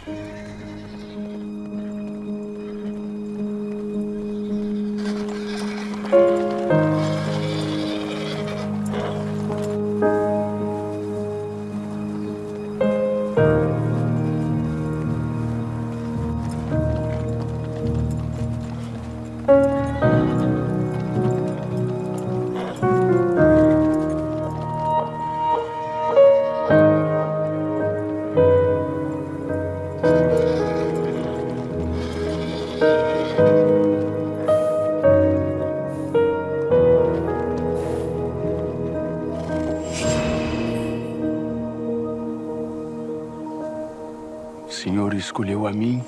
O Senhor escolheu a mim,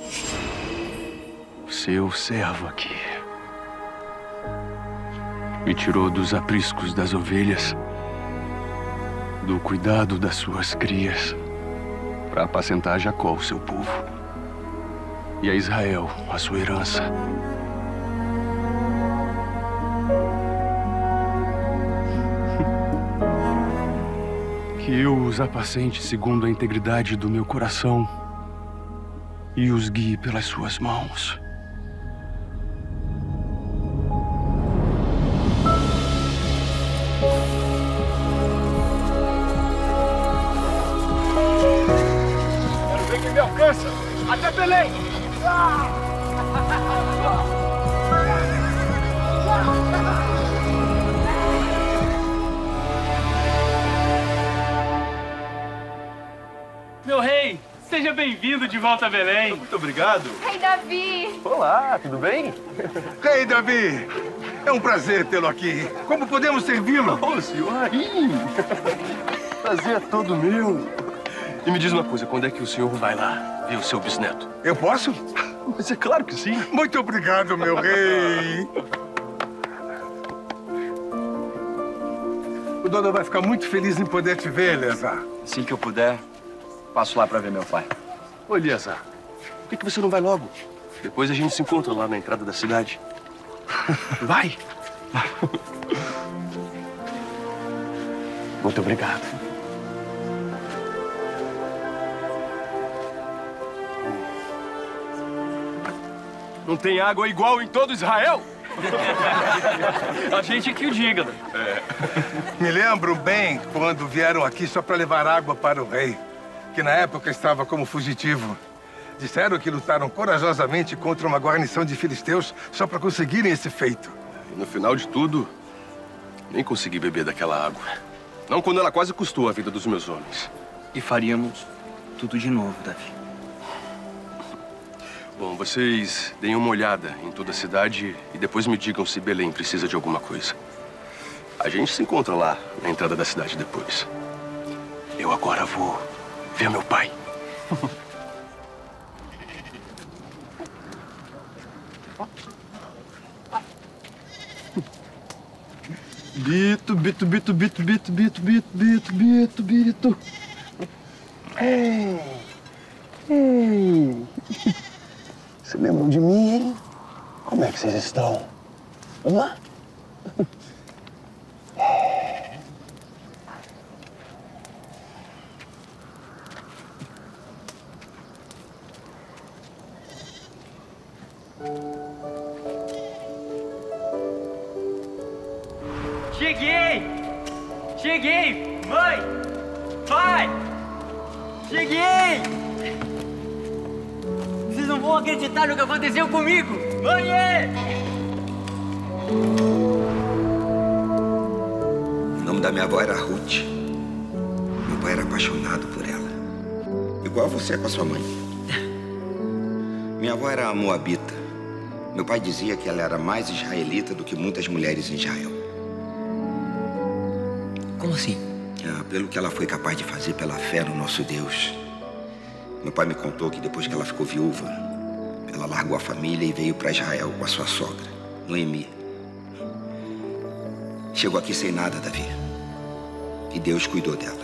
seu servo aqui. Me tirou dos apriscos das ovelhas, do cuidado das suas crias, para apacentar a Jacó, o seu povo, e a Israel, a sua herança. Que eu os apacente segundo a integridade do meu coração e os guie pelas suas mãos. Quero ver quem me alcança! Até Belém! Meu rei, seja bem-vindo de volta a Belém. Muito obrigado. Rei Davi! Olá, tudo bem? Rei Davi, é um prazer tê-lo aqui. Como podemos servi-lo? Oh, senhor! Prazer é todo meu. E me diz uma coisa, quando é que o senhor vai lá ver o seu bisneto? Eu posso? Mas é claro que sim. Muito obrigado, meu rei. O dono vai ficar muito feliz em poder te ver, Eleazar. Assim que eu puder, passo lá pra ver meu pai. Ô, Eleazar, por que você não vai logo? Depois a gente se encontra lá na entrada da cidade. Vai! Muito obrigado. Não tem água igual em todo Israel? A gente que o diga. Me lembro bem quando vieram aqui só para levar água para o rei, que na época estava como fugitivo. Disseram que lutaram corajosamente contra uma guarnição de filisteus só para conseguirem esse feito. E no final de tudo, nem consegui beber daquela água. Não quando ela quase custou a vida dos meus homens. E faríamos tudo de novo, Davi. Bom, vocês deem uma olhada em toda a cidade e depois me digam se Belém precisa de alguma coisa. A gente se encontra lá na entrada da cidade depois. Eu agora vou ver meu pai. Bito, bito, bito, bito, bito, bito, bito, bito, bito, bito. Ei! Ei! Você lembram de mim, hein? Como é que vocês estão? Vamos lá? Cheguei! Cheguei! Mãe! Pai! Cheguei! Vocês não vão acreditar no que aconteceu comigo! Mãe! O nome da minha avó era Ruth. Meu pai era apaixonado por ela. Igual você é com a sua mãe. Minha avó era moabita. Meu pai dizia que ela era mais israelita do que muitas mulheres em Israel. Como assim? Pelo que ela foi capaz de fazer pela fé no nosso Deus. Meu pai me contou que depois que ela ficou viúva, ela largou a família e veio para Israel com a sua sogra, Noemi. Chegou aqui sem nada, Davi. E Deus cuidou dela.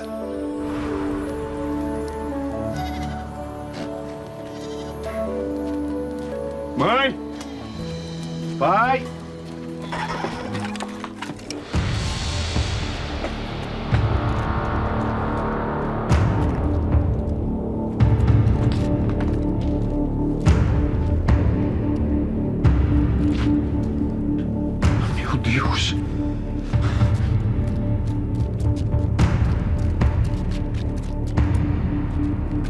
Mãe! Pai!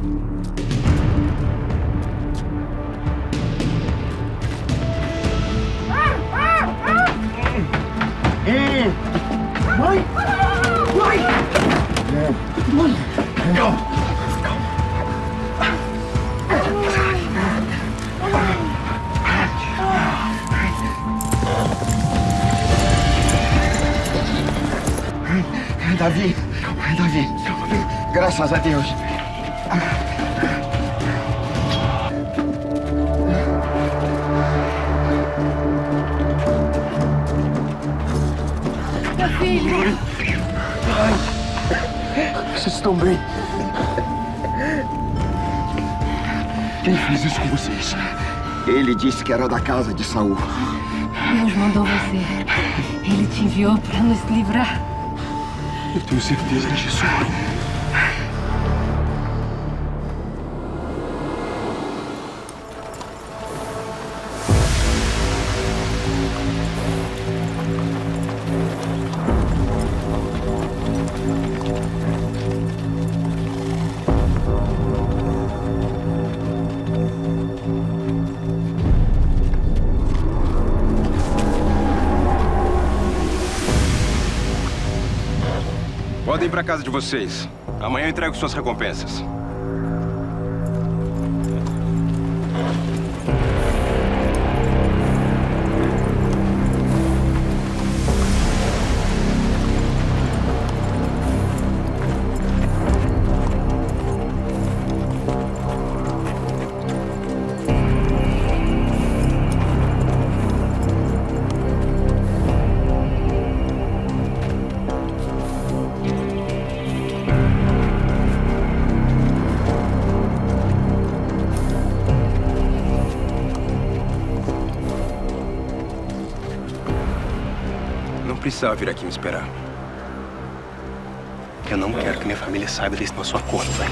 Mãe! Mãe! Mãe! Davi, Davi, graças a Deus. Meu filho! Vocês estão bem? Quem fez isso com vocês? Ele disse que era da casa de Saul. Deus mandou você. Ele te enviou para nos livrar. Eu tenho certeza disso, mãe. Podem ir pra casa de vocês. Amanhã eu entrego suas recompensas. Não precisava vir aqui me esperar. Eu não quero que minha família saiba desse nosso acordo, Frank.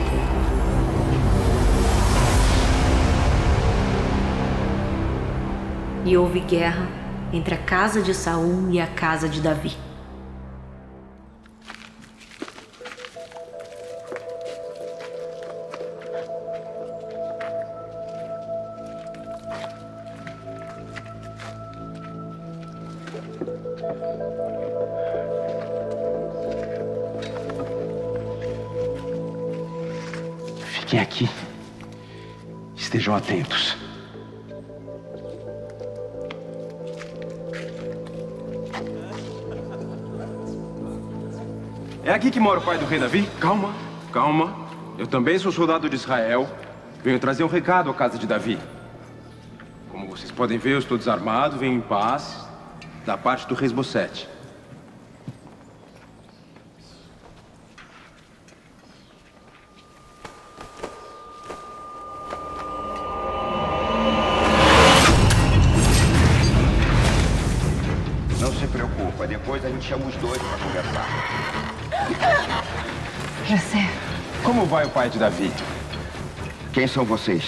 E houve guerra entre a casa de Saul e a casa de Davi. Fiquem aqui. Estejam atentos. É aqui que mora o pai do rei Davi? Calma, calma. Eu também sou soldado de Israel. Venho trazer um recado à casa de Davi. Como vocês podem ver, eu estou desarmado, venho em paz, da parte do rei Esbocete. Não se preocupa, depois a gente chama os dois para conversar. José. Como vai o pai de Davi? Quem são vocês?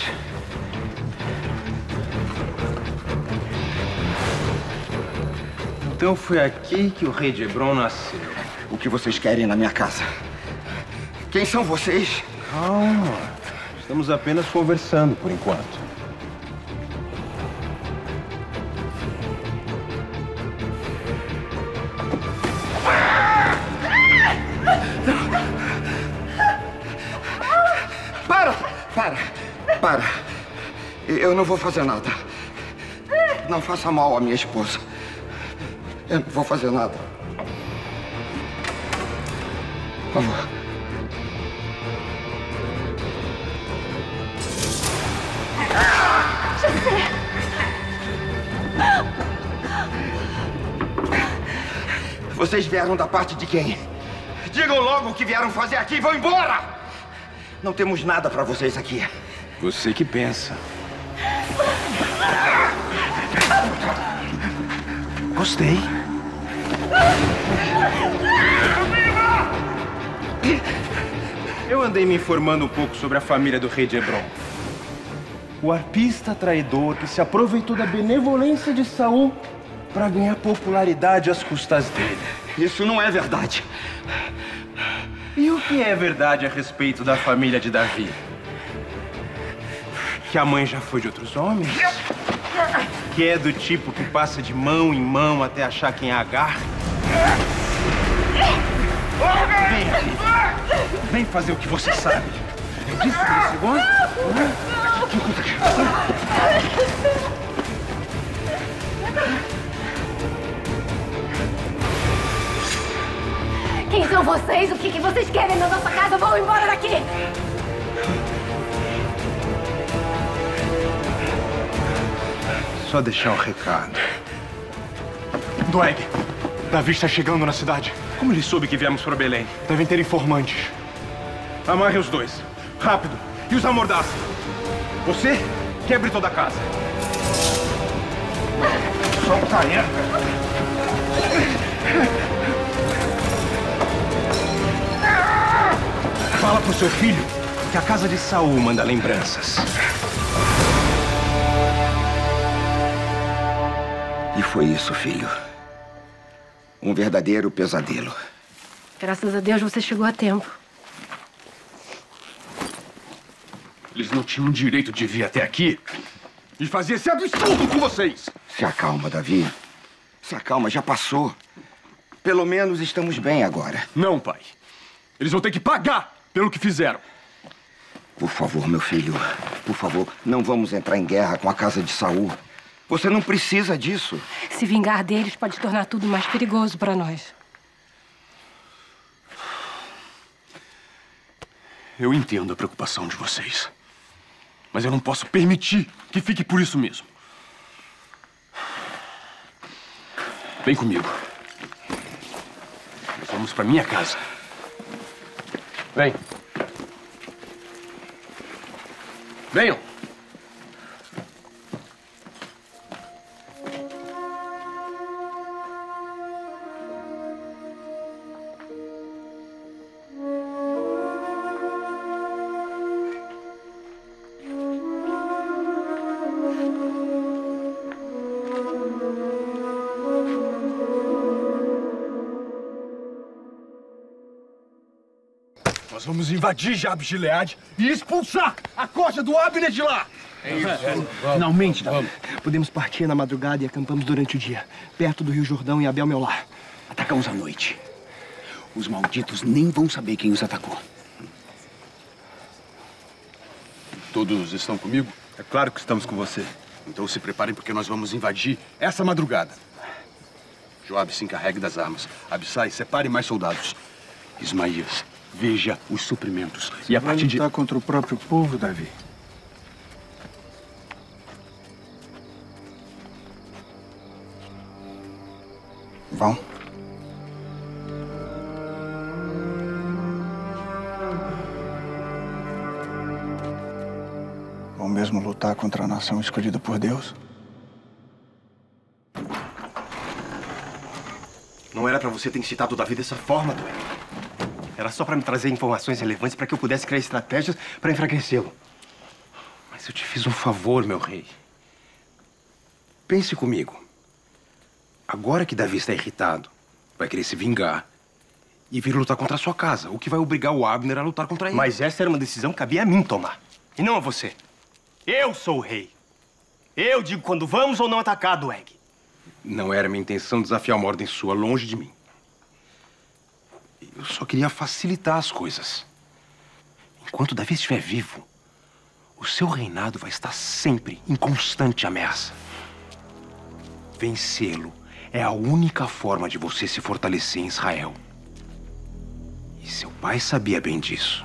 Então foi aqui que o rei de Hebron nasceu. O que vocês querem na minha casa? Quem são vocês? Calma. Estamos apenas conversando por enquanto. Para. Eu não vou fazer nada. Não faça mal à minha esposa. Eu não vou fazer nada. Por favor. Vocês vieram da parte de quem? Digam logo o que vieram fazer aqui e vão embora! Não temos nada pra vocês aqui. Você que pensa. Gostei. Eu andei me informando um pouco sobre a família do rei de Hebron. O arpista traidor que se aproveitou da benevolência de Saul para ganhar popularidade às custas dele. Isso não é verdade. E o que é verdade a respeito da família de Davi? Que a mãe já foi de outros homens? Que é do tipo que passa de mão em mão até achar quem a agarra? Vem aqui. Vem fazer o que você sabe. Eu disse que você gosta? Quem são vocês? O que vocês querem na nossa casa? Vão embora daqui! Só deixar um recado. Dweck, Davi está chegando na cidade. Como ele soube que viemos para Belém? Devem ter informantes. Amarre os dois. Rápido. E os amordaça. Você quebre toda a casa. Solta ela. Fala pro seu filho que a casa de Saul manda lembranças. E foi isso, filho. Um verdadeiro pesadelo. Graças a Deus você chegou a tempo. Eles não tinham direito de vir até aqui e fazer esse absurdo com vocês. Se acalma, Davi. Se acalma, já passou. Pelo menos estamos bem agora. Não, pai. Eles vão ter que pagar pelo que fizeram. Por favor, meu filho. Por favor, não vamos entrar em guerra com a casa de Saul. Você não precisa disso. Se vingar deles pode tornar tudo mais perigoso para nós. Eu entendo a preocupação de vocês. Mas eu não posso permitir que fique por isso mesmo. Vem comigo. Nós vamos para minha casa. Vem. Venham. Nós vamos invadir Jabes de Gileade e expulsar a corte do Abner de lá. É isso. Finalmente, Davi. Podemos partir na madrugada e acampamos durante o dia, perto do Rio Jordão e Abel meu lar. Atacamos à noite. Os malditos nem vão saber quem os atacou. Todos estão comigo? É claro que estamos com você. Então se preparem porque nós vamos invadir essa madrugada. Joabe se encarregue das armas. Abissai, separe mais soldados. Ismaías, veja os suprimentos. Você vai lutar contra o próprio povo, Davi? Vão. Vão mesmo lutar contra a nação escolhida por Deus? Não era pra você ter incitado o Davi dessa forma, Dweck. Era só pra me trazer informações relevantes para que eu pudesse criar estratégias para enfraquecê-lo. Mas eu te fiz um favor, meu rei. Pense comigo. Agora que Davi está irritado, vai querer se vingar e vir lutar contra a sua casa, o que vai obrigar o Abner a lutar contra ele. Mas essa era uma decisão que cabia a mim tomar, e não a você. Eu sou o rei. Eu digo quando vamos ou não atacar, Dweck. Não era minha intenção desafiar uma ordem sua, longe de mim. Eu só queria facilitar as coisas. Enquanto Davi estiver vivo, o seu reinado vai estar sempre em constante ameaça. Vencê-lo é a única forma de você se fortalecer em Israel. E seu pai sabia bem disso.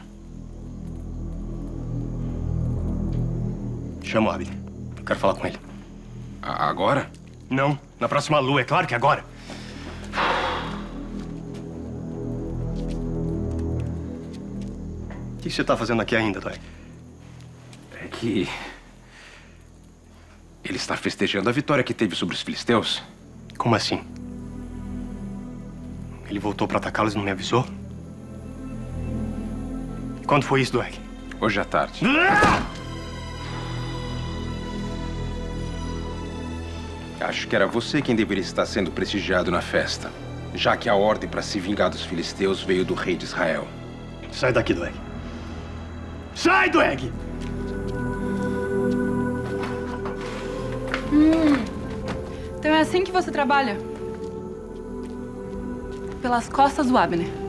Chama o Abner. Eu quero falar com ele. Agora? Não, na próxima lua, é claro que agora. O que você está fazendo aqui ainda, Dweck? É que... ele está festejando a vitória que teve sobre os filisteus. Como assim? Ele voltou para atacá-los e não me avisou? Quando foi isso, Dweck? Hoje à tarde. Acho que era você quem deveria estar sendo prestigiado na festa, já que a ordem para se vingar dos filisteus veio do rei de Israel. Sai daqui, Dweck. Sai, Dweck! Então é assim que você trabalha? Pelas costas do Abner.